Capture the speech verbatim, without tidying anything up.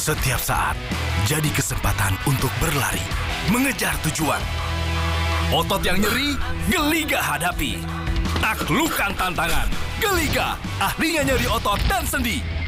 Setiap saat jadi kesempatan untuk berlari, mengejar tujuan. Otot yang nyeri, Geliga hadapi. Taklukkan tantangan. Geliga, ahlinya nyeri otot dan sendi.